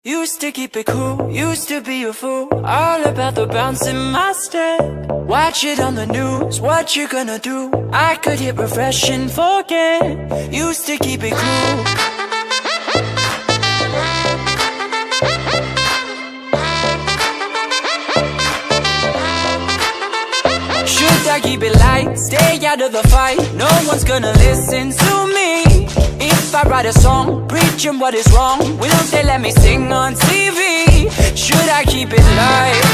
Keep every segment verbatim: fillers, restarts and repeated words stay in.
Used to keep it cool, used to be a fool, all about the bounce in my step. Watch it on the news, what you gonna do? I could hit refresh and forget. Used to keep it cool. Should I keep it light, stay out of the fight? No one's gonna listen to me. If I write a song, preaching what is wrong, will they let me sing on T V? Should I keep it light?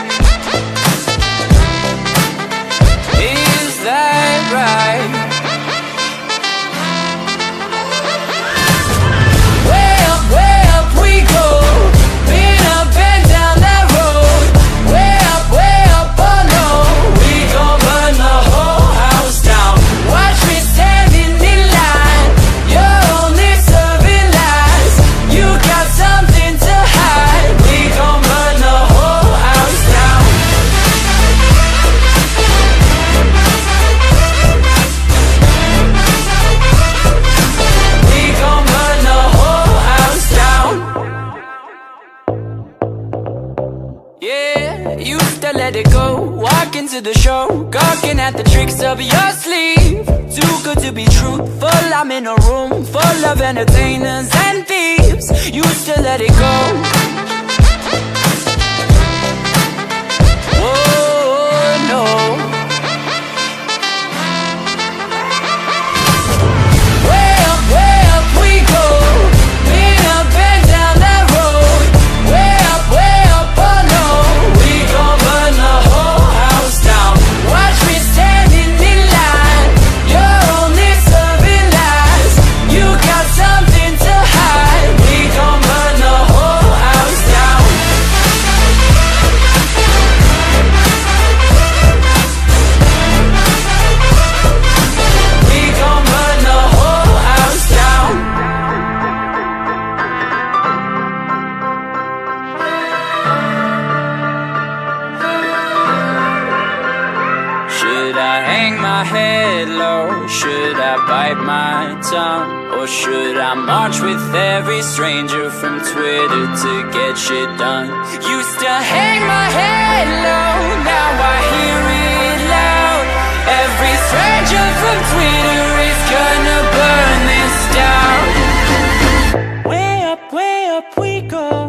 Is that right? Way up, way up we go, been up and down that road. Way up, way up, oh no, we gon' burn the whole house down. Watch me standing in line, you're only serving lies. You got something to hide, we gon' burn the whole house down. We gon' burn the whole house down. Yeah, used to let it go, walk into the show, gawking at the tricks up your sleeve. Too good to be truthful, I'm in a room full of entertainers and thieves. Used to let it go. Whoa, no. Way up, way up we go, been up and down that road. Way up, way up, oh no, we gon' burn the whole house down. Watch me standing in line, you're only serving lies. You got something to hide, we gon' burn the whole house down. We gon' burn the whole house down. Should I hang my head low? Should I bite my tongue? Or should I march with every stranger from Twitter to get shit done? Used to hang my head low, now I hear it loud. Every stranger from Twitter is gonna burn this down. Way up, way up we go,